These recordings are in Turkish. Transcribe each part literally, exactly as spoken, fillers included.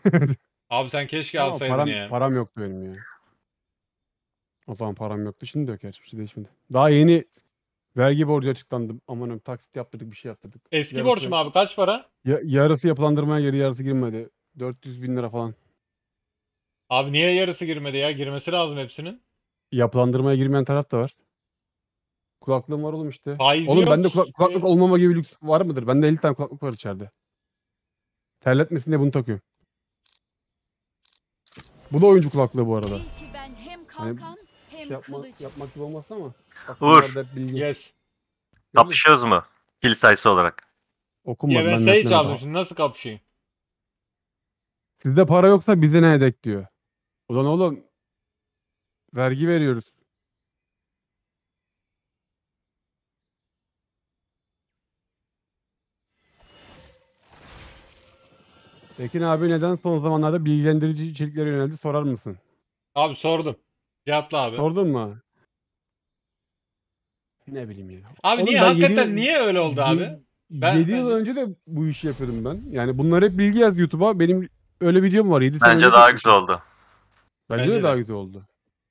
Abi sen keşke Ama alsaydın param ya. param yoktu benim ya. O zaman param yoktu. Şimdi de yok, gerçi bir şey değişmedi. Daha yeni vergi borcu açıklandı. Amanım, taksit yaptırdık, bir şey yaptırdık. Eski borç mu Yarısı abi, kaç para? ya- yarısı yapılandırmaya girdi, yarısı girmedi. dört yüz bin lira falan. Abi niye yarısı girmedi ya? Girmesi lazım hepsinin. Yapılandırmaya girmeyen taraf da var. Kulaklığım var oğlum işte. Faizi Oğlum yok bende kulak- kulaklık işte. olmama gibi lüks var mıdır? Bende elli tane kulaklık var içeride. Terletmesin diye bunu takıyorum. Bu da oyuncu kulaklığı bu arada. Bil ki ben hem Hani kalkan şey hem yapma, kılıcım. yapmak gibi olmasın ama bak, bunlar Uğur, da hep bilgi. Yes. Efendim? kapışıyoruz mu? Kill sayısı olarak. Ya Okunmadı, ben ben Sage netlemedim. aldım, şimdi nasıl kapışayım? Sizde para yoksa bize ne hedek diyor. Ulan oğlum, vergi veriyoruz. Tekin abi neden son zamanlarda bilgilendirici içeriklere yöneldi, sorar mısın? Abi sordum. Cevapla abi. Sordun mu? Ne bileyim ya. Abi niye, Oğlum ben yedi yıl hakikaten niye öyle oldu abi? Ben yedi yıl bence önce de bu işi yapıyordum ben. Yani bunlar hep bilgi yaz YouTube'a. Benim öyle videom var. yedi sene Bence önce daha güzel çekmişim. oldu. Bence de bence daha de. güzel oldu.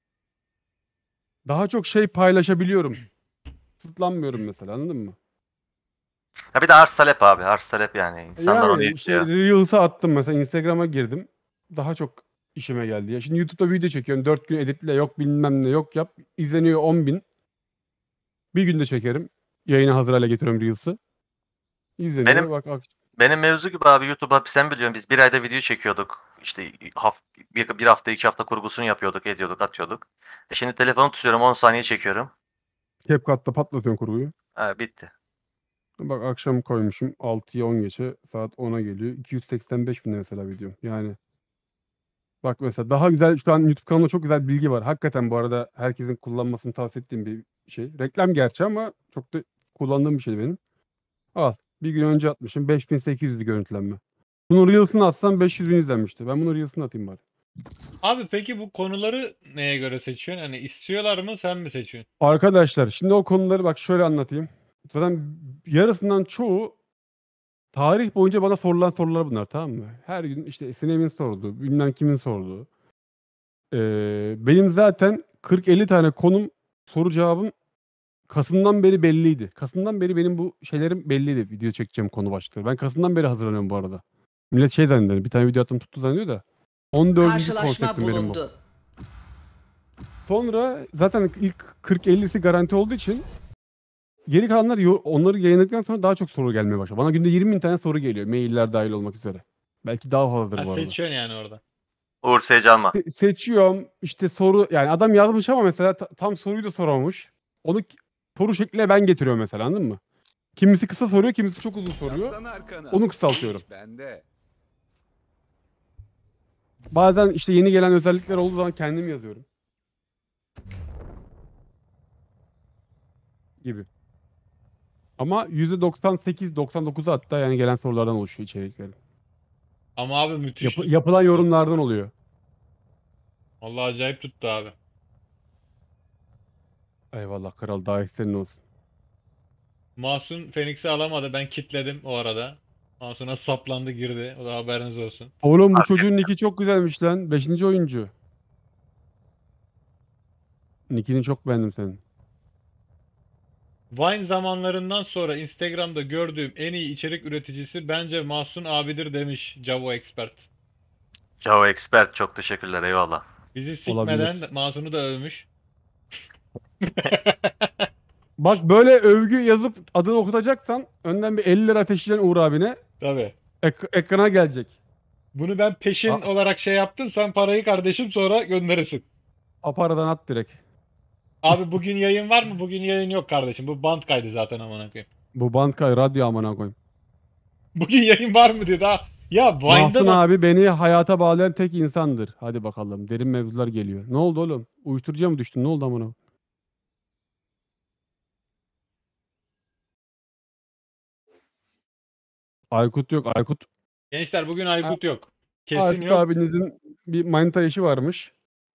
Daha çok şey paylaşabiliyorum. Kısıtlanmıyorum mesela, anladın mı? Ha bir de arz talep abi. Arz talep yani. İnsanlar onu Yani işte istiyor. Reels'a attım mesela, Instagram'a girdim. Daha çok işime geldi ya. Şimdi YouTube'da video çekiyorum. dört gün editle, yok bilmem ne, yok yap. İzleniyor on bin. Bir günde çekerim. Yayına hazır hale getiriyorum Reels'ı. İzleniyor. Benim Bak ak- benim mevzu gibi abi, YouTube'a sen biliyorsun, biz bir ayda video çekiyorduk. İşte haf, bir, bir hafta iki hafta kurgusunu yapıyorduk, ediyorduk, atıyorduk. E şimdi telefonu tutuyorum, on saniye çekiyorum. CapCut'ta patlatıyorum kurguyu. Ha, bitti. Bak akşam koymuşum, altıya on geçe, saat ona geliyor. iki yüz seksen beş bin mesela videom. Yani bak mesela, daha güzel, şu an YouTube kanalımda çok güzel bilgi var. Hakikaten bu arada herkesin kullanmasını tavsiye ettiğim bir şey. Reklam gerçi ama çok da kullandığım bir şey benim. Al. Bir gün önce atmışım, beş bin sekiz yüz görüntülenme. Bunun Reels'ını atsam beş yüz bin izlenmişti. Ben bunu Reels'ını atayım bari. Abi peki bu konuları neye göre seçiyorsun? Hani istiyorlar mı, sen mi seçiyorsun? Arkadaşlar şimdi o konuları bak şöyle anlatayım. Zaten yarısından çoğu tarih boyunca bana sorulan sorular bunlar, tamam mı? Her gün işte Sinem'in sorduğu, bilmem kimin sorduğu. Ee, benim zaten kırk elli tane konum, soru cevabım Kasım'dan beri belliydi. Kasım'dan beri benim bu şeylerim belliydi. Video çekeceğim konu başlıkları. Ben Kasım'dan beri hazırlanıyorum bu arada. Millet şey zannediyor. Bir tane video attım tuttu zannediyor da. on dördüncü Karşılaşma konseptim benim bu. bulundu. Sonra zaten ilk kırk ellisi garanti olduğu için geri kalanlar yo- onları yayınladıktan sonra daha çok soru gelmeye başladı. Bana günde yirmi bin tane soru geliyor. Mailler dahil olmak üzere. Belki daha fazladır Ha, bu arada. seçiyorsun yani orada. Uğur Seyirci alma. Se- seçiyorum işte soru, yani adam yazmış ama mesela ta- tam soruyu da soramamış. Onu k- soru şekline ben getiriyorum mesela, anladın mı? Kimisi kısa soruyor, kimisi çok uzun soruyor. Yaslan arkana. Onu kısaltıyorum. İş bende. Bazen işte yeni gelen özellikler olduğu zaman kendim yazıyorum. Gibi. Ama yüzde doksan sekiz doksan dokuzu hatta yani gelen sorulardan oluşuyor içeriklerin. Ama abi müthiş Yapı- tut- yapılan tuttu. yorumlardan oluyor. Vallahi acayip tuttu abi. Eyvallah kral, daha senin olsun. Mahsun Phoenix'i alamadı. Ben kitledim o arada. Mahsun'a saplandı, girdi. O da haberiniz olsun. Oğlum bu Fark çocuğun etmiyor. nicki çok güzelmiş lan. Beşinci oyuncu. Nickini çok beğendim senin. Vine zamanlarından sonra Instagram'da gördüğüm en iyi içerik üreticisi bence Mahsun abidir demiş Javo Expert. Java Expert, çok teşekkürler, eyvallah. Bizi Olabilir. sikmeden Mahsun'u da övmüş. Bak böyle övgü yazıp adını okutacaksan önden bir elli lira ateşleyeceksin Uğur abine. Tabii. Ek- ekrana gelecek. Bunu ben peşin A- olarak şey yaptım. Sen parayı kardeşim sonra gönderirsin. Aparadan at direkt. Abi bugün yayın var mı? Bugün yayın yok kardeşim. Bu band kaydı zaten, amına koyayım. Bu Bandkai radyo amına koyayım. Bugün yayın var mı diye daha. Ya Vine'da Mahsun da abi beni hayata bağlayan tek insandır. Hadi bakalım. Derin mevzular geliyor. Ne oldu oğlum? Uyuşturucuya mı düştün? Ne oldu amına? Aykut yok. Aykut gençler, bugün A- Aykut yok. Kesin Aykut yok. abinizin bir manita işi varmış.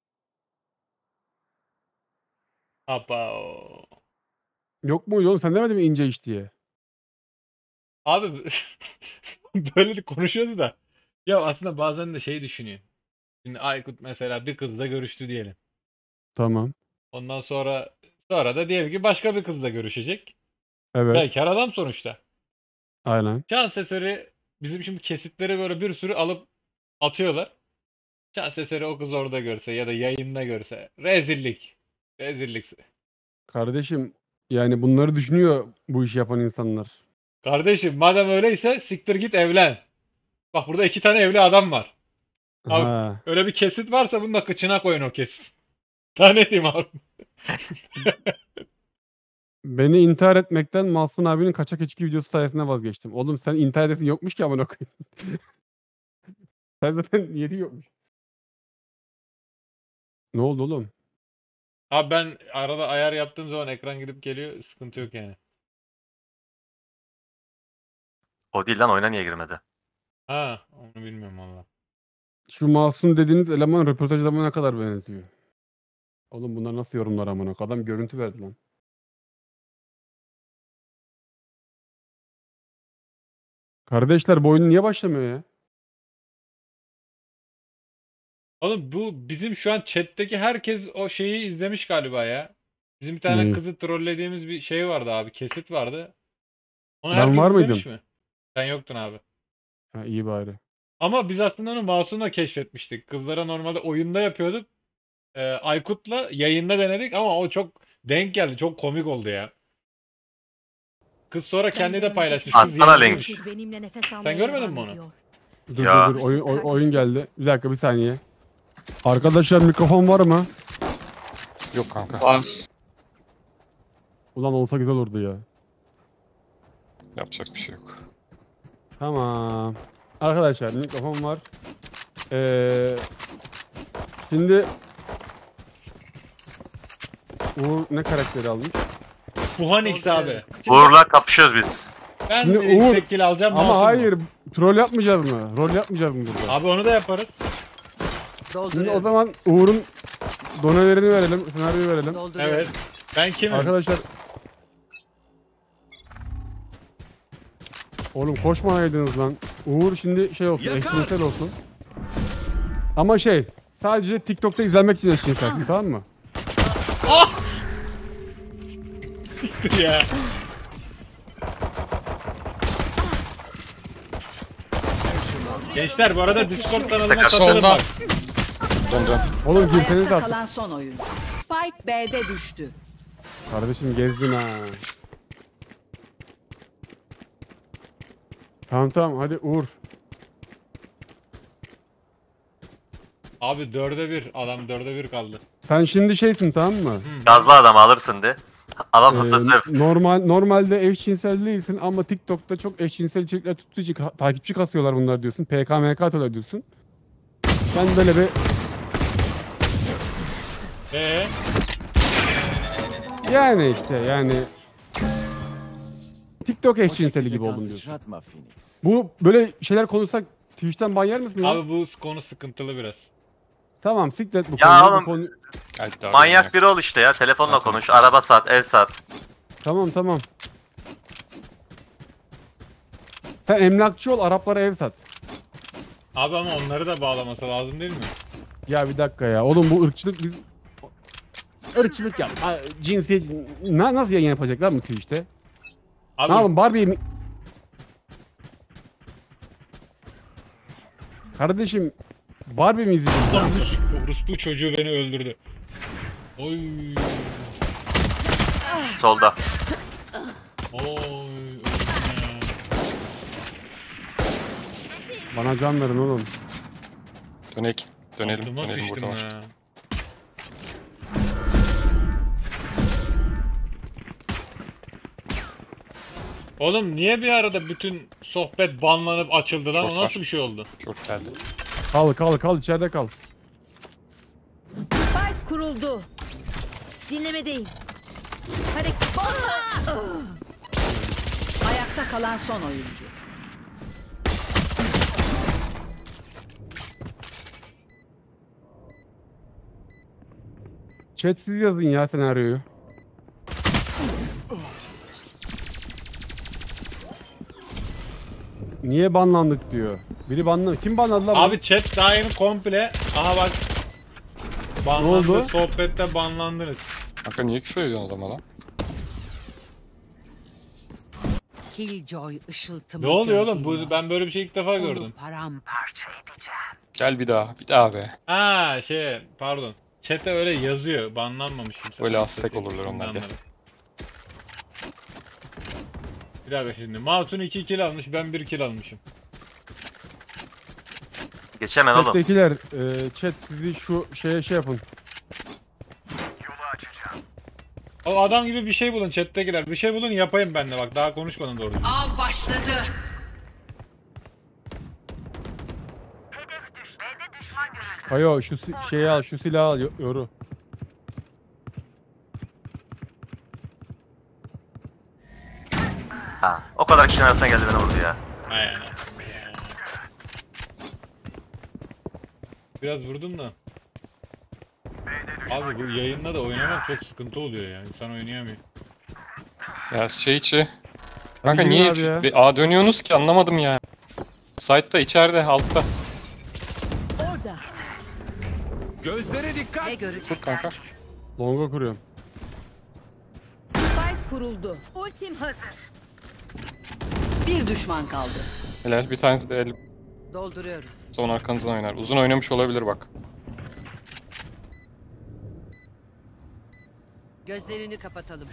Apa. Yok mu oğlum? Sen demedin mi ince iş diye? Abi böyle de konuşuyordu da. Ya aslında bazen de şey düşünüyor. Şimdi Aykut mesela bir kızla görüştü diyelim. Tamam. Ondan sonra sonra da diyelim ki başka bir kızla görüşecek. Evet. Bekar adam sonuçta. Aynen. Şans eseri bizim şimdi kesitleri böyle bir sürü alıp atıyorlar. Şans eseri o kız orada görse ya da yayında görse. Rezillik. Rezillik. Kardeşim yani bunları düşünüyor bu işi yapan insanlar. Kardeşim madem öyleyse siktir git evlen. Bak burada iki tane evli adam var. Abi, Ha. öyle bir kesit varsa bunun da kıçına koyun o kesit. Daha ne diyeyim abi? Beni intihar etmekten Mahsun abinin kaçak içki videosu sayesinde vazgeçtim. Oğlum sen intihar edesin yokmuş ki amına koyayım. Sen zaten yeri yokmuş. Ne oldu oğlum? Abi ben arada ayar yaptığım zaman ekran gidip geliyor. Sıkıntı yok yani. O değil lan, oyuna niye girmedi? Ha, onu bilmiyorum valla. Şu Mahsun dediğiniz eleman röportaj adamına ne kadar benziyor. Oğlum bunlar nasıl yorumlar amına koyayım? Adam görüntü verdi lan. Kardeşler bu oyun niye başlamıyor ya? Oğlum bu bizim şu an chat'teki herkes o şeyi izlemiş galiba ya. Bizim bir tane Neyi? kızı trollediğimiz bir şey vardı abi. Kesit vardı. Onu Ben herkes var izlemiş mıydım? mi? Sen yoktun abi. Ha, iyi bari. Ama biz aslında onu Masum'la keşfetmiştik. Kızlara normalde oyunda yapıyorduk. Ee, Aykut'la yayında denedik ama o çok denk geldi. Çok komik oldu ya. Kız sonra kendi de paylaşmış. Kız Atsana yayıncıymış. link. Benimle nefes Sen almaya görmedin devam mi onu? ediyor. Dur Ya. dur dur oyun, oy- oyun geldi. Bir dakika bir saniye. Arkadaşlar mikrofon var mı? Yok kanka. Var. Ulan olsa güzel olurdu ya. Yapacak bir şey yok. Tamam. Arkadaşlar mikrofon var. Ee, şimdi Uğur ne karakteri almış? Puhanix abi. Uğur'la kapışıyoruz biz. Ben Şimdi de Uğur- yüksek kill alacağım. Ama Masum mu? hayır troll yapmayacağız mı? Rol yapmayacağız mı burada? Abi onu da yaparız. Şimdi o zaman Uğur'un donelerini verelim, senaryoyu verelim. Evet. Ben kimim? Arkadaşlar Oğlum koşmayaydınız lan. Uğur şimdi şey olsun, eşcinsel olsun. Ama şey, sadece TikTok'ta izlenmek için eşcinselsin, tamam mı? ya. Gençler bu arada Discord kanalıma Sakar. katılın Solda. bak. Dön dön. Oğlum girseniz Ayakta artık. kalan son oyun. Spike B'de düştü. Kardeşim gezdin ha. Tamam tamam hadi Uğur. Abi dörde bir. Adam dörde bir kaldı. Sen şimdi şeysin tamam mı? Gazlı adam alırsın de. Adam Ee, hızlı sev. normal normalde eşcinsel değilsin ama TikTok'ta çok eşcinsel içerikler tuttuğu için ka- takipçi kasıyorlar bunlar diyorsun. P K M K atıyorlar diyorsun. Ben böyle bir Eee? yani işte yani TikTok eşcinseli gibi oldum diyorsun. Sıçratma Phoenix. Bu böyle şeyler konuşsak Twitch'ten ban yer misin lan? Abi bu konu sıkıntılı biraz. Tamam siklet bu Ya konuyu. bu oğlum, konu- Hadi daha Manyak biri ol işte ya. Telefonla Zaten. konuş. Araba sat, ev sat. Tamam tamam. Sen emlakçı ol Araplara ev sat. Abi ama onları da bağlaması lazım değil mi? Ya bir dakika ya. Oğlum bu ırkçılık biz... Irkçılık yap. Ha, cinsiyet... Na, nasıl yayın yapacaklar mı Twitch'te? Abi Ne yapalım Barbie'yi mi... Kardeşim Barbie mi izleyeceğiz? Ulan bu, orospu çocuğu beni öldürdü. Oy. Solda. Oy. öldüm ya. Bana can verin oğlum. Dönek. Dönelim. Altıma Dönelim sıçtım burada var. ya. Oğlum niye bir arada bütün sohbet banlanıp açıldı lan? Çok O var. nasıl bir şey oldu? Çok geldi. Kal kal kal içeride kal. Spike kuruldu. Dinleme değil. Hadi. Ayakta kalan son oyuncu. Chatsiz yazın ya senaryoyu. Niye banlandık diyor. Biri banladı. Kim banladı lan? Abi chat daha yeni komple. Aha bak. Banlandı. oldu? Sohbette banlandınız. Kanka niye küfür ediyorsun adama lan? Killjoy ışıltımı Ne oluyor oğlum? gölgeliyor. Bu, ben böyle bir şey ilk defa Onu gördüm. paramparça edeceğim. Gel bir daha. Bir daha be. Ha şey pardon. Chat'e öyle yazıyor. Banlanmamış kimse. Öyle Ben hastek chat'e olurlar onlar, gel. anladım. Bir dakika şimdi. Masum iki kill almış. Ben bir kill almışım. Geçemem oğlum. Chat'tekiler e, chat sizi şu şeye şey yapın. O adam gibi bir şey bulun chat'tekiler. Bir şey bulun yapayım ben de bak. Daha konuşmadım doğru. düzgün. Av başladı. Ayo şu si- şeyi al, şu silahı al yo- yoru. Ha, o kadar kişinin arasına geldi beni vurdu ya. Aynen. Biraz vurdum da. Abi bu yayında da oynamak çok sıkıntı oluyor ya. İnsan oynayamıyor. Ya şey içi. Kanka Hadi niye abi ya. bir A dönüyorsunuz ki anlamadım ya. Site'da içeride altta. Orada. Gözlere dikkat. Ne görecek? Dur kanka. Longa kuruyorum. Spike kuruldu. Ultim hazır. Bir düşman kaldı. Helal bir tanesi de el Dolduruyorum. son arkanızdan oynar. Uzun oynamış olabilir bak. Gözlerini kapatalım.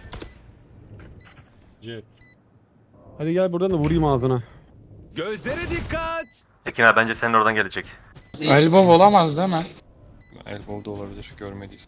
Jet. Hadi gel buradan da vurayım ağzına. Gözlere dikkat. Ekin abi bence senin oradan gelecek. Elbow olamaz değil mi? Elbow da olabilir görmediysen.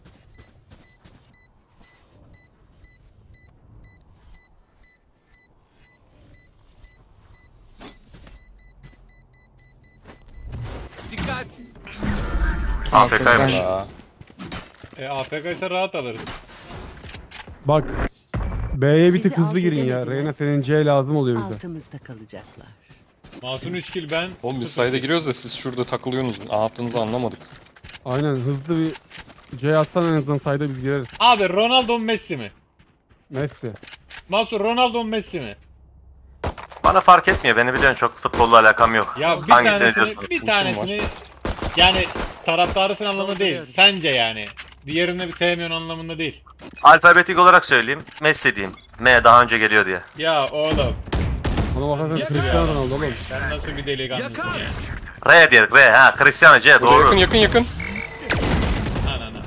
Dikkat. A F K'ymış. Aa, E A F K ise rahat alırız. Bak. B'ye bir tık Bizi hızlı alt girin ya. edemediler. Reyna senin C lazım oluyor bize. Altımızda kalacaklar. Masum üç kill ben. oğlum biz sıfır side'e kill. giriyoruz da siz şurada takılıyorsunuz. Ne yaptığınızı anlamadık. Aynen hızlı bir C atsan en azından sayda biz gireriz. Abi Ronaldo mu Messi mi? Messi. Masum Ronaldo mu Messi mi? Bana fark etmiyor. Beni biliyorsun çok futbolla alakam yok. Ya bir Hangisini tanesini, diyorsun? bir Kim tanesini yani taraftarısın anlamında değil. Dolduruyorum. Sence yani. Diğerini bir sevmiyorsun anlamında değil. Alfabetik olarak söyleyeyim. Messi diyeyim. M daha önce geliyor diye. Ya oğlum Ona bakarsan Cristiano Ronaldo oğlum. sen nasıl bir delikanlısın Yakar. ya. R diyerek R ha. Cristiano C Burada doğru. yakın yakın yakın. Anana.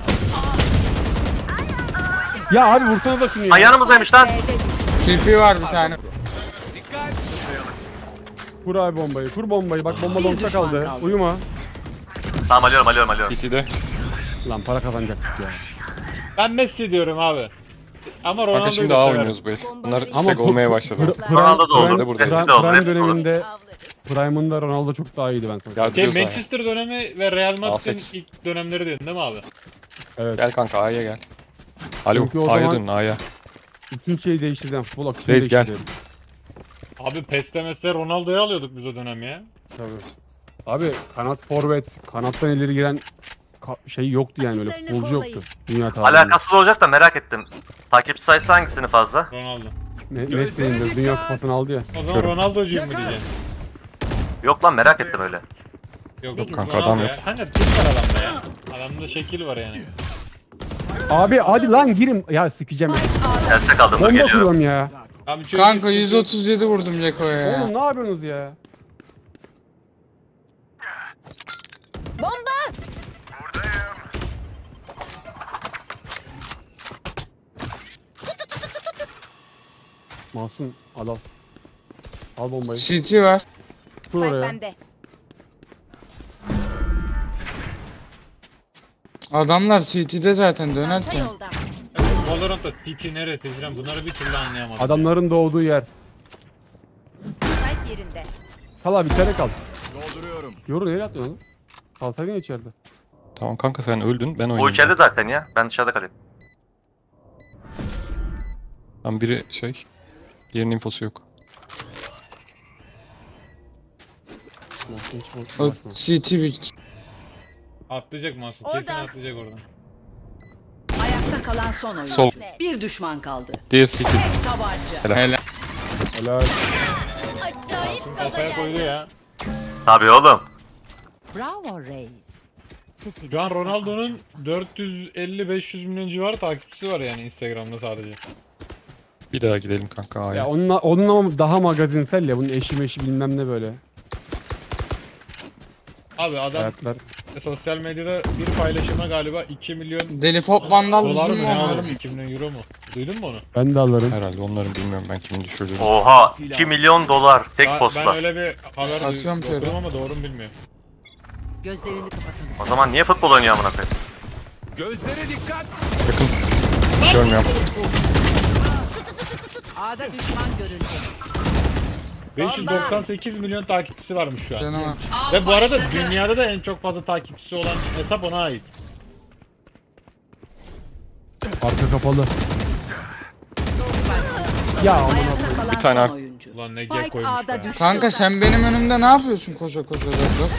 Ya abi vursana da şunu ya. Ha yanımızdaymış lan. B'de düştü. T P var bir tane. Dikkat. Kur abi bombayı. Kur bombayı. Bak bomba Bir longta düşman kaldı. kaldı. Uyuma. Tamam alıyorum alıyorum alıyorum. City'de. Lan para kazanacaktık ya. Ben Messi diyorum abi. Ama Kanka Ronaldo'yu şimdi da A severim. oynuyoruz bu el. Bunlar Ama istek bu- olmaya başladı. Pr- Ronaldo da Prime- olur, burada. Prime, Messi de olur, Prime hepsi olur. döneminde Prime'ında Ronaldo çok daha iyiydi ben sana. Gel Şey, duruyoruz A'ya. Manchester dönemi ve Real Madrid'in sekiz. ilk dönemleri dedin değil mi abi? Evet. Gel kanka A'ya gel. Alo Çünkü o A'ya zaman- dönün A'ya. Bütün şeyi değiştireceğim. Futbol akışını Reis, gel. değiştireceğim. Abi PES'te mesela Ronaldo'yu alıyorduk biz o dönem ya. Tabii. Abi kanat forvet, kanattan ileri giren ka- şey yoktu yani öyle Açıklarını futbolcu kollayın. yoktu. Dünya tarihinde. Alakasız olacak da merak ettim. Takipçi sayısı hangisini fazla? Ronaldo. Me Messi'nin de Dünya Kupası'nı aldı ya. O zaman Görüm. Ronaldo'cuyum mu Yakar. diyeceksin? Yok lan merak ettim öyle. Yok Ne yok kanka, Ronaldo adam ya. yok. Hani Türk var adamda ya. Adamda şekil var yani. Abi hadi lan girin. Ya sikeceğim. Spike A'da. Gelse kaldım dur Bomba geliyorum. kuruyorum ya. Abi şöyle bir Kanka sıkıntı- yüz otuz yedi vurdum Ceko'ya ya. Oğlum ne yapıyorsunuz ya? Masum al al. Al bombayı. C T var. Kur oraya. bende. Adamlar C T'de zaten dönerken. yolda. Valorant'ta T P neresi Hicran? Bunları bir türlü anlayamadım. Adamların doğduğu yer. Spike yerinde. Kal abi içeride kal. Dolduruyorum. Yoru nereye atıyorsun oğlum? Kalsaydın ya içeride. Tamam kanka sen öldün ben O oynayayım. içeride zaten ya. Ben dışarıda kalayım. Tam biri şey. Yerinin infosu yok. Masum hiç O masum. C T bir. Atlayacak Masum. Orada. Kesin atlayacak oradan. Ayakta kalan son oyuncu. Sol. Bir düşman kaldı. Diğer City. Tek tabanca. Helal. Helal. Acayip Masum kafaya koydu ya. Tabii oğlum. Bravo Reis. Sesini Şu an asla Ronaldo'nun alçaltma. dört yüz elli beş yüz milyon civarı takipçisi var yani Instagram'da sadece. Bir daha gidelim kanka A'ya. Ya onunla, onunla daha magazinsel ya. Bunun eşi meşi bilmem ne böyle. Abi adam Hayatlar. sosyal medyada bir paylaşıma galiba iki milyon Deli Pop Vandal dolar bizim mı mi ne onların aldı? mı? iki milyon euro mu? Duydun mu onu? Ben de alırım. Herhalde onların bilmiyorum ben kimin düşürdüğünü. Oha iki milyon dolar tek Ben, postla. ben öyle bir haber Atıyorum duydum şöyle. ama doğru mu bilmiyorum. Gözlerini kapatalım. O zaman niye futbol oynuyor amına koyayım? Gözlere dikkat. Görmüyorum. A'da düşman görüldü. beş yüz doksan sekiz milyon takipçisi varmış şu an. Canım. Ve bu arada dünyada da en çok fazla takipçisi olan hesap ona ait. Arka kapalı. Ya amına koyayım. Ayakta kalan Bir tane son ar- oyuncu. Ulan ne Spike gek koymuş A'da be. düştü. Kanka sen benim önümde ne yapıyorsun koşa koşa dur dur.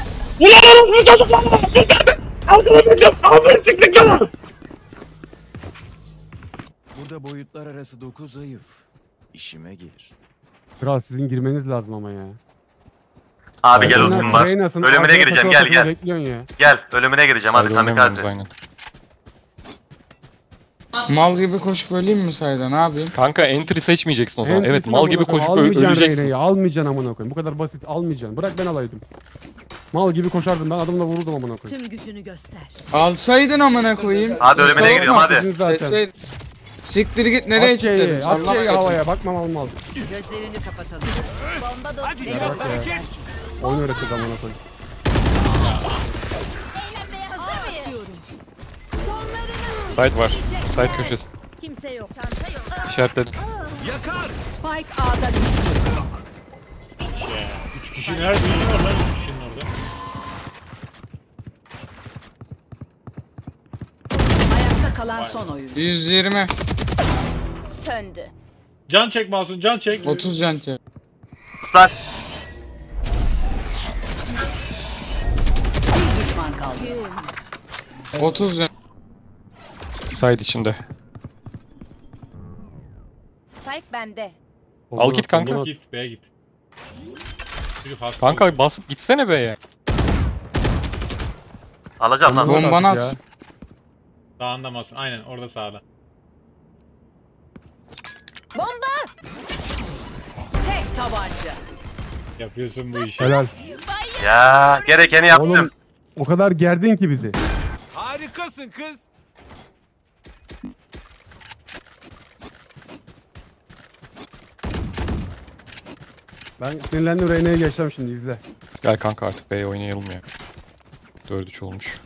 Burada boyutlar arası dokuz zayıf. İşime gelir. Kral sizin girmeniz lazım ama ya. Abi gel Aynen. uzun var. Reyna'sın, Ölümüne arkada gireceğim takıla gel takıla gel. Bekliyorsun ya. Gel ölümüne gireceğim hadi Sayda oynamıyoruz kamikaze. aynen. Mal gibi koşup öleyim mi sayda ne yapayım? Kanka entry seçmeyeceksin o zaman. Hem Evet kesin mal amına gibi koyayım, koşup ö- almayacaksın öleceksin. Reyna'yı, almayacaksın amına koyayım. Bu kadar basit almayacaksın. Bırak ben alaydım. Mal gibi koşardım ben adamla vururdum amına koyayım. Tüm gücünü göster. Alsaydın amına koyayım. Hadi ölümüne Savunma. giriyorum hadi. Sizin zaten. Seçseydin. Siktir git nereye At şeyi, kilitledin? at Sallama şeyi götünü. havaya bakmam olmaz. Gözlerini kapatalım. Bomba dostları. Hadi biraz bak ya. hareket. Oyun öğreteceğiz amına koyayım. Eğlenmeye hazır mıyız? Side var. Side köşesi. Kimse yok. Çanta yok. İşaretledim. Yakar. Spike A'da düştü. üç kişi nerede? Üç var lan üç kişinin orada. Ayakta kalan son oyuncu. yüz yirmi. Söndü. Can çek Masum can çek. otuz can çevir. Lan Bir düşman kaldı. otuz can. Side içinde. Spike bende. Al git kanka. Ondan at. Git B'ye git. Çocuk hasta Kanka oldu. basıp gitsene be ya. alacağım lan. Ondan Bombanı at ya. at. Sağında Masum. Aynen orada sağda. Tek tabanca. Yapıyorsun bu işi. Helal. Ya gerekeni yaptım. Oğlum o kadar gerdin ki bizi. Harikasın kız. Ben sinirlendim Reyna'ya geçeceğim şimdi izle. Gel kanka artık B'ye oynayalım ya. dört üç olmuş.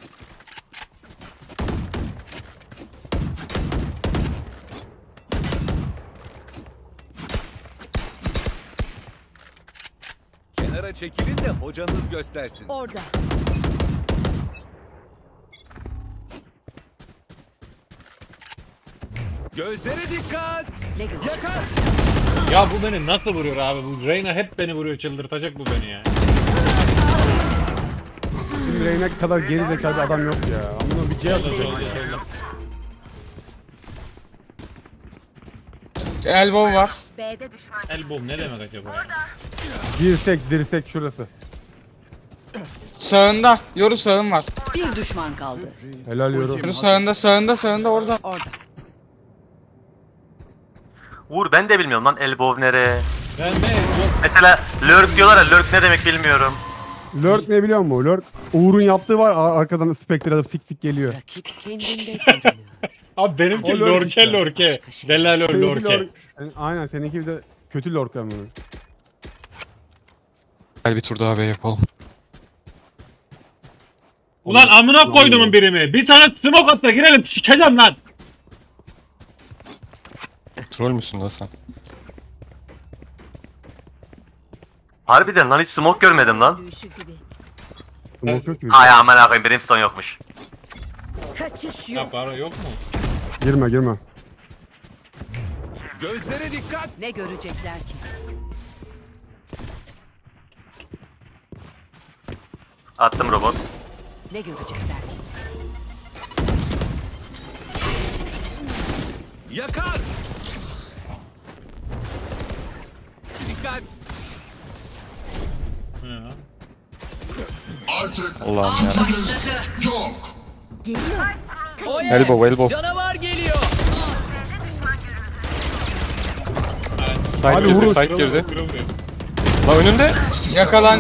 Kenara çekilin de hocanız göstersin. Orada. Gözlere dikkat. Ne görecek? Yakar. Ya bu beni nasıl vuruyor abi? Bu Reyna hep beni vuruyor. Çıldırtacak bu beni ya. Şimdi Reyna kadar geri zekalı bir adam yok ya. Amına bir cihaz Solda, atıyor. solda, solda. Elbow var. B'de düşman. Elbow ne demek acaba ya? Dirsek dirsek şurası. Sağında. Yoru sağın var. Bir düşman kaldı. Helal yorum. Yoru sağında sağında sağında orada. Orada. Vur ben de bilmiyorum lan elbow nere. Ben de yok. Mesela lurk diyorlar ya lurk ne demek bilmiyorum. Lurk ne biliyor musun? Lurk Uğur'un yaptığı var ar- arkadan Spectre alıp sik sik geliyor. Rakip kendinde görünüyor. Abi benimki O lurk lorke işte. lorke. Delal Seninki lorke. lurk- Yani aynen seninki bir de kötü lurk ama. Gel bir tur daha B yapalım. Ulan amına koydumun birimi. Bir tane smoke at da girelim sikeceğim lan. Troll müsün lan sen? Harbiden lan hiç smoke görmedim lan. Yürüyüşü gibi. Smoke yok ki. Ay aman akıyım brimstone yokmuş. Kaçış Ya yok. para yok mu? Girme girme. Gözlere dikkat. Ne görecekler ki? Attım robot. Ne görecekler ki? Yakar. Dikkat. Bu ne lan? Allah'ım ya. Geliyor. Elbow elbow. Canavar geliyor. Side Abi girdi vurun. side girdi. Kırılmıyor. La önünde. Yakalan.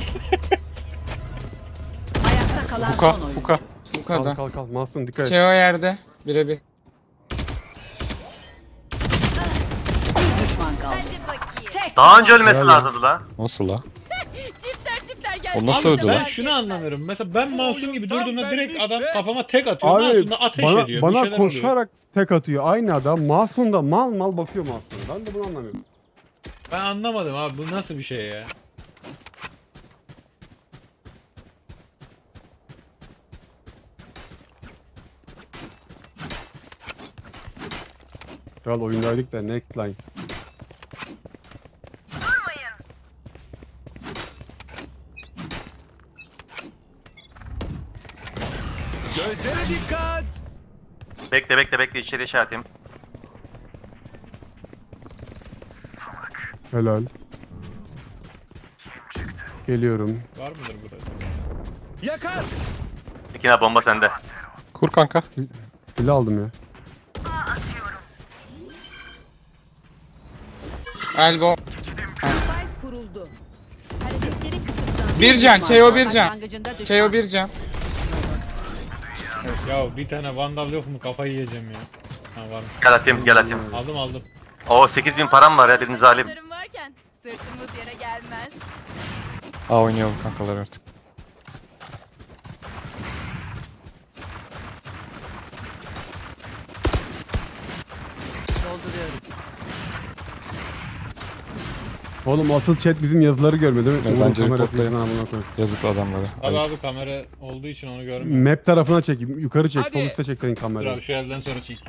Ayakta kalan Huka son oyun. huka. Bu Kal kadar. kal kal. Mahsun dikkat et. Keo yerde. Birebir. Bir düşman kaldı. Tek. Daha önce ölmesi Helal lazımdı la. Nasıl la? Çiftler çiftler O geldi. nasıl Abi öldü ben lan? şunu anlamıyorum. Mesela ben masum gibi durduğumda direkt adam kafama tek atıyor. Abi Masum da ateş bana, ediyor. bir bana şeyler oluyor. koşarak tek atıyor. Aynı adam. Mahsun da mal mal bakıyor Mahsun'a. Ben de bunu anlamıyorum. Ben anlamadım abi bu nasıl bir şey ya. Kral oyundaydık da next line. Gözlere dikkat. Bekle bekle bekle içeri işareteyim. Helal. Geliyorum. Var mıdır burada? Yakar. İkine bomba sende. Kur kanka. Silah aldım ya. Elbow. Spike kuruldu. Hareketleri kısıtlandı. Bir can. düşman Keo kaldı. bir can. Başlangıcında düşman. Keo bir can. Ya bir tane vandal yok mu kafayı yiyeceğim ya. Ha var. Gel atayım gel atayım. Aldım aldım. O sekiz bin param var ya benim zalim. Sarım varken sırtımız yere gelmez. Aa oynayalım kankalar artık. Dolduruyorum. Oğlum asıl chat bizim yazıları görmüyor değil mi? Evet, Uğur'un bence kamerası reportlayın. yüzünden amına koyayım. Yazık adamlara. Abi Ayıp. abi kamera olduğu için onu görmüyorum. Map tarafına çek. Yukarı çek. Hadi. Sol üstte çek senin Dur kamerayı. abi şu elden sonra çek.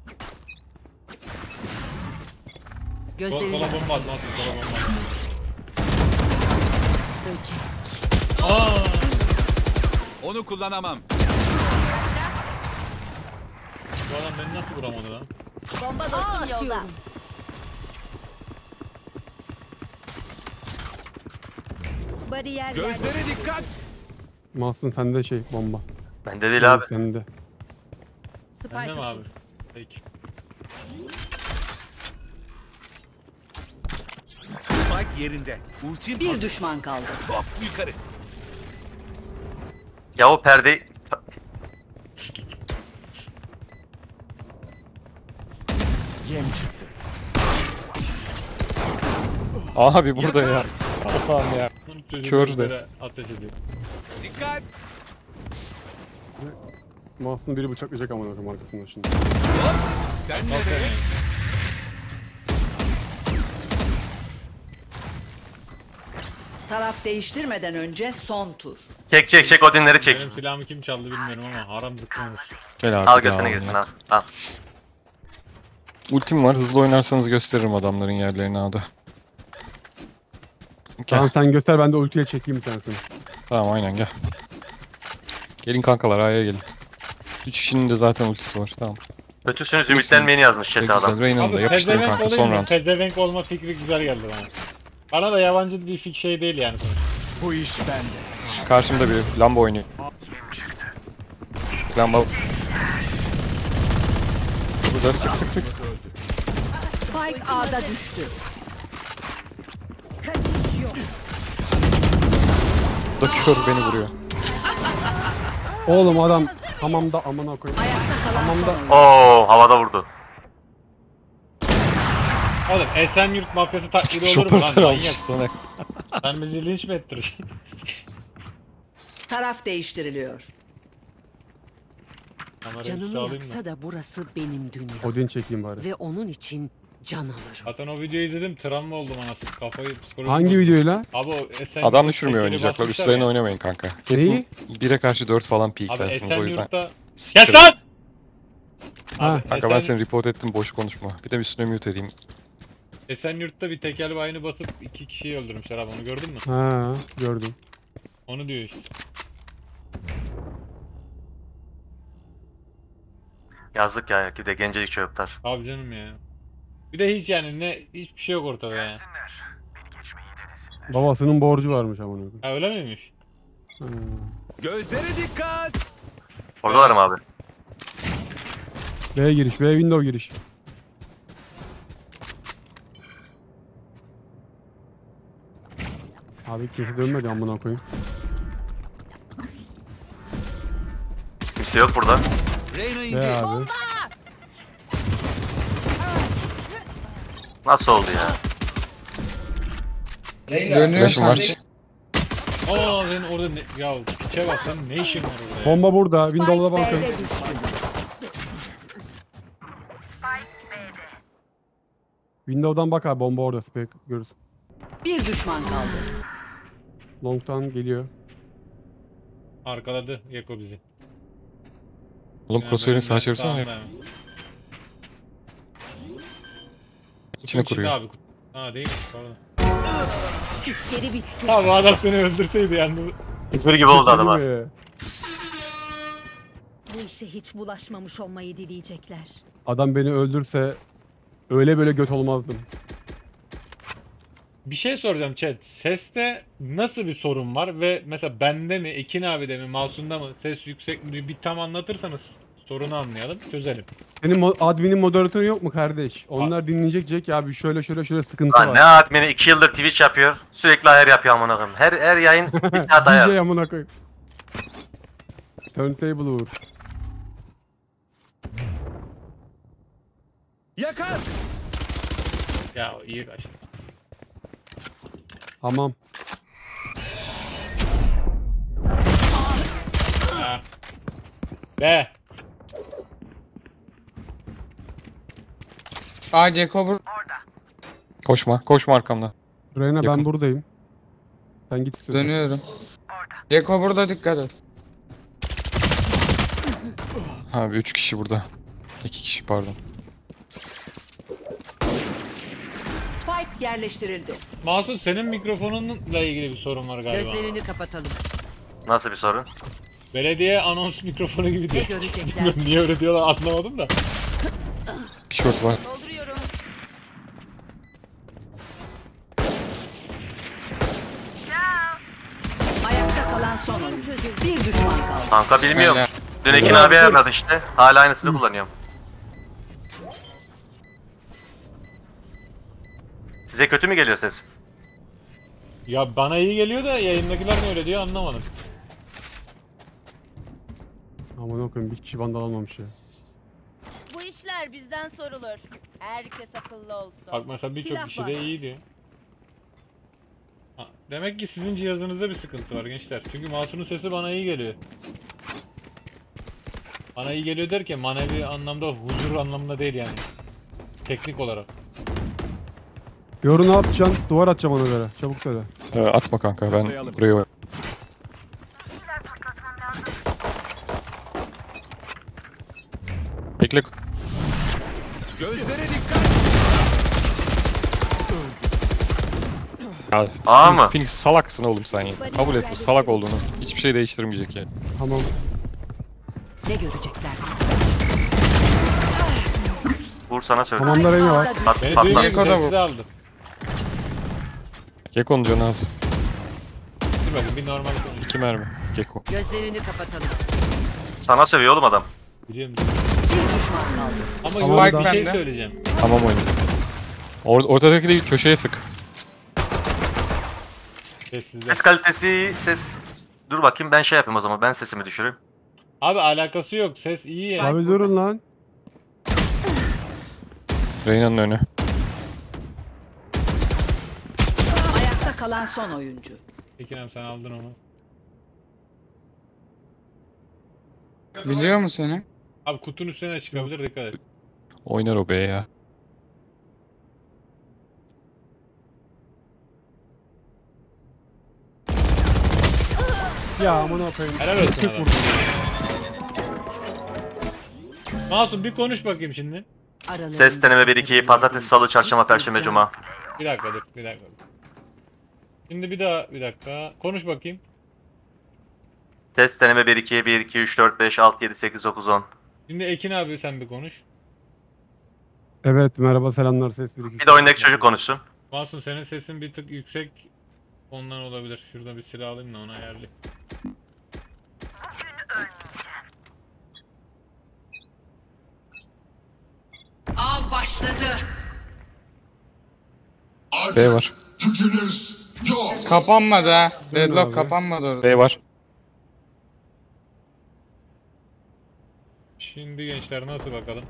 Sol, Gözlerini sola bomba at nasıl sola bomba at. böcek. Aa! Onu kullanamam. Bu adam beni nasıl vuramadı lan? Bomba dostum yolda. Bariyer Gözlere dikkat. Mahsun sende şey bomba. Bende değil abi. Sende. Bende mi abi? Peki. Spike yerinde. Ultim Bir hazır. düşman kaldı. Hop yukarı. Ya o perdeyi... Yem çıktı. Abi burada ya. Allah'ım ya. Bunun çocuğu Kör de. gözlere ateş ediyor. Dikkat. Mahsun biri bıçaklayacak amına koyayım arkasından şimdi. Sen Al nereye? seni. Taraf değiştirmeden önce son tur. Çek çek çek Odin'leri çek. Benim silahımı kim çaldı bilmiyorum ama haram zıkkım olsun. Gel abi. Al gel götüne abi. girsin al. Al. Ultim var. Hızlı oynarsanız gösteririm adamların yerlerini abi. Gel. Tamam sen göster ben de ultiyle çekeyim bir tanesini. Tamam aynen gel. Gelin kankalar A'ya gelin. üç kişinin de zaten ultisi var. Tamam. Kötüsünüz ümitlenmeyeni yazmış Çok chat'e adam. güzel. Reyna'nı da Abi yapıştırın pezevenk kanka. olayım Son mı? round. Pezevenk olma fikri güzel geldi bana. Bana da yabancı bir fik şey değil yani. Bu iş bende. Karşımda biri. Lamba oynuyor. Lamba. Burada sık sık sık. Spike A'da düştü. Kaçış yok. Bu da kör beni vuruyor. Oğlum adam hamamda amına koyayım. Ayakta kalan Tamam da- son oyun. Oo havada vurdu. Oğlum Esenyurt mafyası taklidi olur mu lan Şopörtör almış manyak? sana. Sen bizi linç mi ettirirsin? Taraf değiştiriliyor. Kamerayı üstü Canımı alayım yaksa mı? da burası benim dünyam. Odin çekeyim bari. Ve onun için can alırım. Zaten o videoyu izledim travma oldum anasını kafayı psikolojik. Hangi videoyla? Abi o Esenyurt Adam düşürmüyor tekeri oynayacaklar. basmışlar Üstlerine ya. oynamayın kanka. Neyi? Kesin bire karşı dört falan Abi peaklersiniz o yüzden. Esenyurt'ta... Siktir. Kes lan! Ha. Abi Kanka ben Esen... seni report ettim boş konuşma. Bir de üstüne mute edeyim. Esenyurt'ta bir tekel bayını basıp iki kişiyi öldürmüşler abi onu gördün mü? Ha gördüm. Onu diyor işte. Yazık ya bir de gencecik çocuklar. Abi canım ya. Bir de hiç yani ne hiçbir şey yok ortada ya. Babasının borcu varmış amına koyayım. Ha öyle miymiş? Hmm. Gözlere dikkat. Oradalarım abi. B'ye giriş, B window giriş. Abi kimse dönmedi amına koyayım. Kimse yok burada. Reyna B indi. abi. Nasıl oldu ya? Dönüyor Flash'ım var. sanki. Aa senin orada ne... Ya piçe bak sen ne işin var orada ya? Bomba burada. Windows'a bakın. B'de düştü. Windows'dan bak abi, bomba orada. Spek görürsün. Bir düşman kaldı. Long'tan geliyor. Arkaladı Yeko bizi. Oğlum Yani crosshair'ini böyle sağa çevirsene ya. sağında hemen. İçine Kutunun içinde kuruyor. Abi. kut- Ha değilmiş pardon. İşleri bitti. Abi adam seni öldürseydi yalnız. Küfür gibi oldu adama. Değil mi? Bu işe hiç bulaşmamış olmayı dileyecekler. Adam beni öldürse öyle böyle göt olmazdım. Bir şey soracağım chat. Seste nasıl bir sorun var ve mesela bende mi, Ekin abide mi, Masum'da mı ses yüksek mi bir tam anlatırsanız sorunu anlayalım, çözelim. Senin mo- adminin moderatörün yok mu kardeş? Onlar dinleyecek Jack ya, abi şöyle şöyle şöyle sıkıntı Lan var. ne admini iki yıldır Twitch yapıyor. Sürekli ayar yapıyor amına koyayım. Her her yayın bir saat D J ayar. amına koyayım. Turntable vur. Yakar. Ya iyi kaçtı. Tamam. Ha. Be. Aa Gecko bur. Koşma. Koşma arkamda. Reyna ben Yakın. buradayım. Sen git istiyorsan. Dönüyorum. Gecko burada, dikkat et. Abi üç kişi burada. iki kişi pardon. Spike yerleştirildi. Masum senin mikrofonunla ilgili bir sorun var galiba. Gözlerini kapatalım. Nasıl bir sorun? Belediye anons mikrofonu gibi Ne diyor. görecekler? Bilmiyorum niye öyle diyorlar anlamadım da. Tişört var. Dolduruyorum. Ayakta kalan son oyuncu. Bir düşman kaldı. Kanka bilmiyorum. Helal. Dün Ekin abi ayarladı işte. Hala aynısını kullanıyorum. Size kötü mü geliyor ses? Ya bana iyi geliyor da yayındakiler ne öyle diyor anlamadım. Aman okuyayım, bir kişi vandal almamış ya. Bu işler bizden sorulur. Herkes akıllı olsun. Bak mesela birçok Silah kişi var. de iyi diyor. Ha, demek ki sizin cihazınızda bir sıkıntı var gençler. Çünkü mouse'un sesi bana iyi geliyor. Bana iyi geliyor derken manevi anlamda, huzur anlamında değil yani. Teknik olarak. Yoru ne yapacaksın? Duvar atacağım ona göre. Çabuk söyle. Ee, atma kanka ben Zıplayalım. buraya. Bekle. Gözlere dikkat. Ya, Aa mı? Phoenix salaksın oğlum sen ya. Kabul et bu salak olduğunu. Hiçbir şey değiştirmeyecek yani. Tamam. Ne görecekler? Vur sana söyle. Tamam da Reyna var. Pat, Beni patla. duyunca Gekko da bu. sessize aldım. Gekko'nun canı az. Dur bakayım bir normal konuş. İki mermi. Gekko. Gözlerini kapatalım. Sana sövüyor oğlum adam. Biliyorum. Bir düşman kaldı. Ama Tamam yok, da. bir şey bende. söyleyeceğim. Tamam oyun. Or ortadaki de köşeye sık. Sessizler. Ses kalitesi, ses... Dur bakayım ben şey yapayım o zaman. Ben sesimi düşüreyim. Abi alakası yok. Ses iyi ya. Abi durun lan. Reyna'nın önü. Ayakta kalan son oyuncu. Ekin abi sen aldın onu. Biliyor mu seni? Abi kutunun üstüne çıkabilir dikkat et. Oynar o be ya. Ya aman okuyayım. Helal olsun adam. Masum bir konuş bakayım şimdi. Aralarında Ses deneme bir iki. Pazartesi, salı, çarşamba, perşembe, cuma. Bir dakika dur bir dakika. Şimdi bir daha bir dakika. Konuş bakayım. Ses deneme bir iki. bir iki üç dört beş altı yedi sekiz dokuz on. Şimdi Ekin abi sen bir konuş. Evet merhaba selamlar, ses bir iki. Bir de oyundaki çocuk konuşsun. Masum senin sesin bir tık yüksek Ondan olabilir. Şurada bir silah alayım da onu ayarlayayım. Av başladı. B var. Kapanmadı ha. abi. Deadlock kapanmadı orada. B var. Şimdi gençler nasıl bakalım?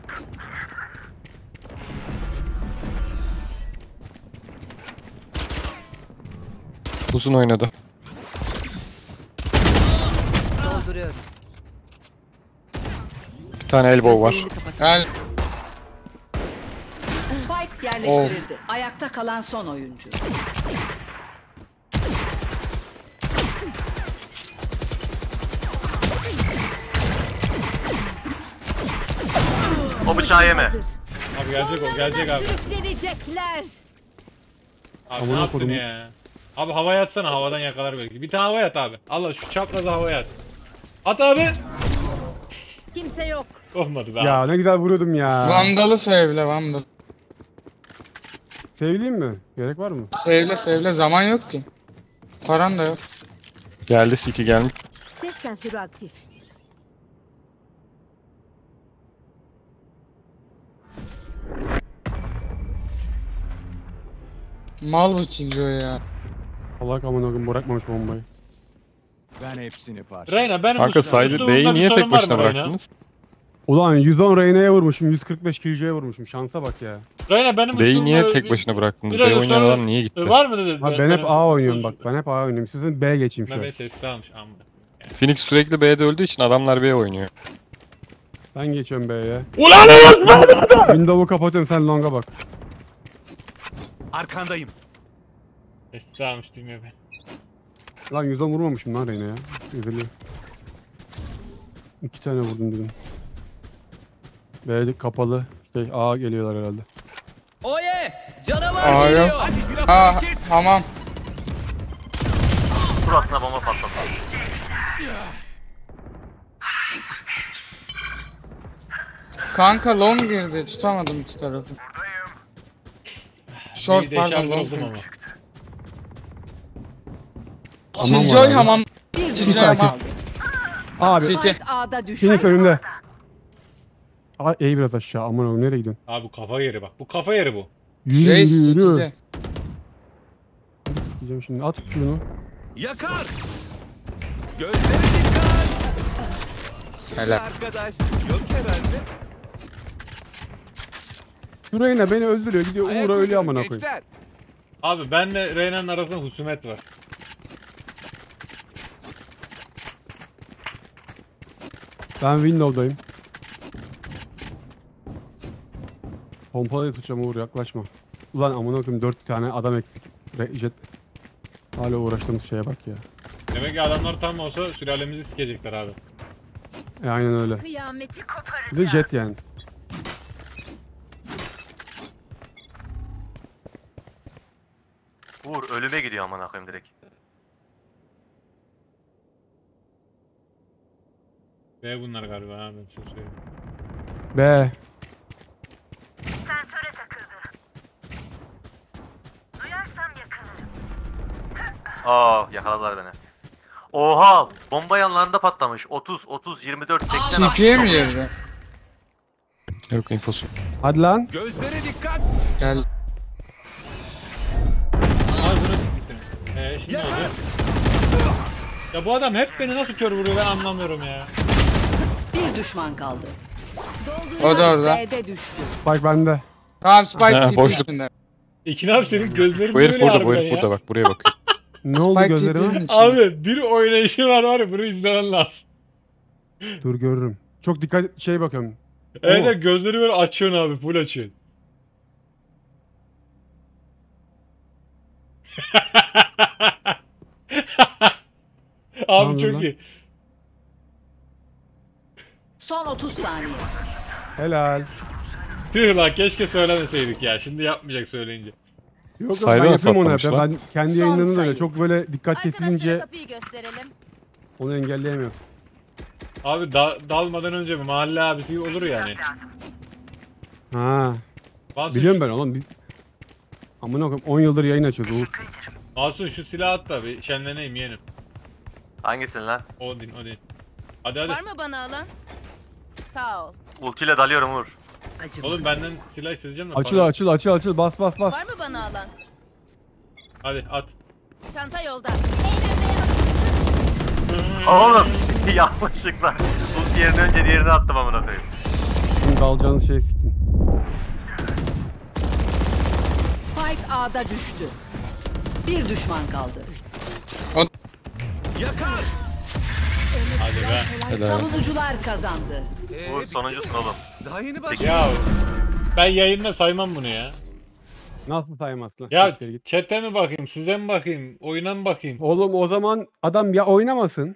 Uzun oynadı. Dolduruyorum. Bir tane elbow var. Gözlerini kapat. Gel. Spike yerleştirildi. Ayakta kalan son oyuncu. O bıçağı yeme. Abi gelecek o, gelecek abi. Sürüklenecekler. Abi Amına ne yaptın koydum. ya? Abi havaya atsana, havadan yakalar belki. Bir tane havaya at abi. Allah şu çaprazı havaya at. At abi. Kimse yok. Olmadı be Ya abi. ne güzel vuruyordum ya. Vandal'ı sevle Vandal. Sevdiğim mi? Gerek var mı? Sevle sevle zaman yok ki. Paran da yok. Geldi C T gelmiş. Ses sensörü aktif. Mal bu çiliyor ya. Allah amına koyayım bırakmamış bombayı. Ben hepsini parçalarım. Reyna benim Kanka üstümde- Saydı üstümde B'yi bir niye sorun tek var başına mı Reyna? bıraktınız? Ulan yüz on Reyna'ya vurmuşum, yüz kırk beş Killjoy'a vurmuşum. Şansa bak ya. Reyna benim B'yi üstümde niye bir- tek başına bıraktınız? biraz B oynayan sonra- adam niye gitti? Var mı dedi? Abi ben hep A oynuyorum bak. Ben hep A oynuyorum. İstiyorsan B geçeyim şu Ben an. B sessiz almış amma. Phoenix sürekli B'de öldüğü için adamlar B oynuyor. Ben geçiyorum B'ye. Ulan ulan! Windows'u kapatıyorum, sen long'a bak. Arkandayım. Sessiz almış duymuyor ben. Lan yüz on vurmamışım lan Reyna'ya. Üzülüyorum. İki tane vurdum dedim. B kapalı. Şey A geliyorlar herhalde. Oye! Canavar Aa geliyor. yok. Hadi biraz Ha hareket. hamam. Suratına bomba patladı. Kanka long girdi. Tutamadım iki tarafı. Short Bir de pardon şarj long. oldum ama. Aman var Killjoy abi. hamam. Bir Killjoy sakin. hamam. Abi City. Spike A'da düştü. Phoenix önümde. A, eğ biraz aşağı. Aman oğlum nereye gidiyorsun? Abi bu kafa yeri bak. Bu kafa yeri bu. Yürü Reis yürü yürü. City'de. Gideceğim şimdi. At şunu. Yakar. Gözlere dikkat. Helal. Arkadaş yok herhalde. Şu Reyna beni öldürüyor. Gidiyor Ayak Uğur'a ölüyor uyduruyor amına koyayım. gençler. Abi benle Reyna'nın arasında husumet var. Ben Windows'dayım. Pompalayı tutacağım Uğur, yaklaşma. Ulan amına koyayım dört tane adam eksik. Re- Jet. Hala uğraştığımız şeye bak ya. Demek ki adamlar tam olsa sülalemizi sikecekler abi. E, aynen öyle. Kıyameti Bir koparacağız. de Jet yani. Uğur ölüme gidiyor amına koyayım direkt. B bunlar galiba abi. Ben size söyleyeyim. B. Sensöre takıldı. Duyarsam yakalarım. Aa yakaladılar beni. Oha! Bomba yanlarında patlamış. otuz, otuz, yirmi dört, seksen. T P'ye mi girdi? Yok infosu. Hadi lan. Gözlere dikkat. Gel. Ağzını siktim. Eee şimdi ne Yakar. oldu? Ya bu adam hep beni nasıl kör vuruyor ben anlamıyorum ya. Bir düşman kaldı. O da orada. B'de düştü. Bak bende. Tamam Spike Ha, T P boşluk. içinde. İkin abi senin gözlerin Bu herif böyle burada, bu harbiden herif ya. burada bak buraya bak. Ne oldu Spike gözlerime? T P'nin içinde. Abi bir oynayışı var var ya bunu izlemen lazım. Dur görürüm. Çok dikkat şey bakıyorum. Evet Oo. evet, gözleri böyle açıyorsun abi full açıyorsun. Abi Tamam, çok lan. iyi. Son otuz saniye. Helal. Tüh lan keşke söylemeseydik ya. Şimdi yapmayacak söyleyince. Yok yok Sayda ben nasıl yapıyorum onu hep. atlamış ya. lan? Ben kendi Son yayınlarımda öyle sayı. çok böyle dikkat Arkadaşlara kesilince kapıyı gösterelim. onu engelleyemiyorum. Abi da- dalmadan önce bir mahalle abisi olur yani. Ha. Bazı Biliyorum ben oğlum. Biz... Amına koyayım on yıldır yayın açıyoruz Uğur. Masum şu silahı at da bir şenleneyim yeğenim. Hangisini lan? Odin Odin. Hadi hadi. Var mı bana alan? Sağ ol. Ultiyle dalıyorum Uğur. Acıma. Oğlum benden silah isteyeceğim de. Açıl para- açıl açıl açıl bas bas bas. Var mı bana alan? Hadi at. Çanta yolda. Oğlum yanlışlıkla. Ulti yerine önce diğerini attım amına koyayım. Şimdi dalacağınız şey sikin. Spike A'da düştü. Bir düşman kaldı. Yakar. Hadi be. Helal. Savunucular kazandı. Ee, Uğur bitti. sonuncusun oğlum. Daha yeni başladı. Ya ben yayında saymam bunu ya. Nasıl saymazsın? Ya Siktir git. chat'e mi bakayım, size mi bakayım, oyuna mı bakayım? Oğlum o zaman adam ya oynamasın.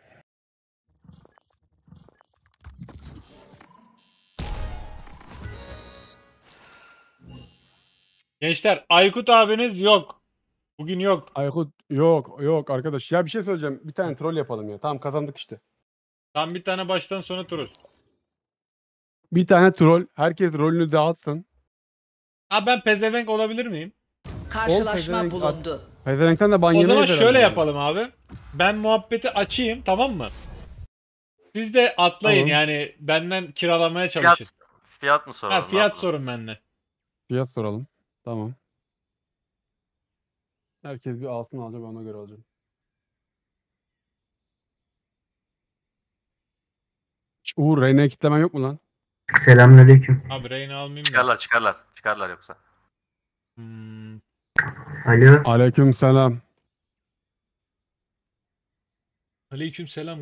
Gençler Aykut abiniz yok. Bugün yok. Aykut yok yok arkadaş. Ya bir şey söyleyeceğim. Bir tane troll yapalım ya. Tamam kazandık işte. Tam bir tane baştan sona turuz. Bir tane troll. Herkes rolünü dağıtsın. Ha ben pezevenk olabilir miyim? Karşılaşma pezevenk- bulundu. Pezevenkten de ban O zaman yemeyiz şöyle herhalde. yapalım abi. Ben muhabbeti açayım, tamam mı? Siz de atlayın Tamam. yani benden kiralamaya çalışın. Fiyat, fiyat mı soralım? Ha fiyat lan? sorun benden. Fiyat soralım. Tamam. Herkes bir altın alacak, ona göre alacağım. Hiç Uğur Reyna'ya kitlemen yok mu lan? Selamünaleyküm. Abi Reyna almayayım da. Çıkarlar çıkarlar. Çıkarlar yoksa. Hmm, Alo. Aleyküm selam. aleyküm selam.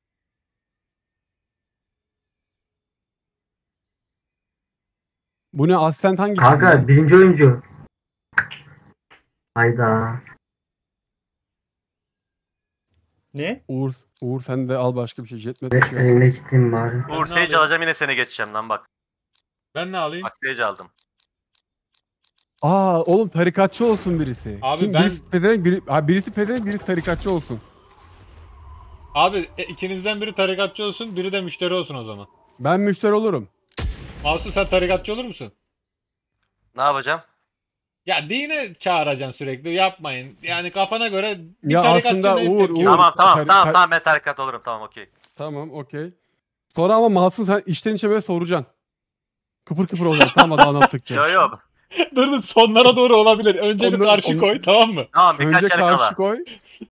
Bu ne asistent hangisi? Kanka birinci oyuncu. Hayda. Ne? Uğur, Uğur sen de al başka bir şey. Jetmet bir şey al. Eline gittim bari. Ben Uğur ne Sage alayım? alacağım yine seni geçeceğim lan bak. Ben ne alayım? Bak Sage aldım. Aa oğlum tarikatçı olsun birisi. Abi Kim? ben- Birisi pezevenk, biri, ha, birisi pezevenk, birisi tarikatçı olsun. Abi e, ikinizden biri tarikatçı olsun, biri de müşteri olsun o zaman. Ben müşteri olurum. Masum sen tarikatçı olur musun? Ne yapacağım? Ya dine çağıracaksın sürekli, yapmayın. Yani kafana göre bir Ya tarikatçı aslında ne Uğur, tepki Uğur- verir? Tamam tamam tar- tamam tar- tamam ben tarikat olurum tamam okey. Tamam okey. Sonra ama Mahsun sen içten içe böyle soracaksın. Kıpır kıpır olacaksın tam adı anlattıkça. Yo yo. Dur dur sonlara doğru olabilir. Önce bir Onları- karşı on- koy, tamam mı? Tamam birkaç Önce yer karşı kala. koy.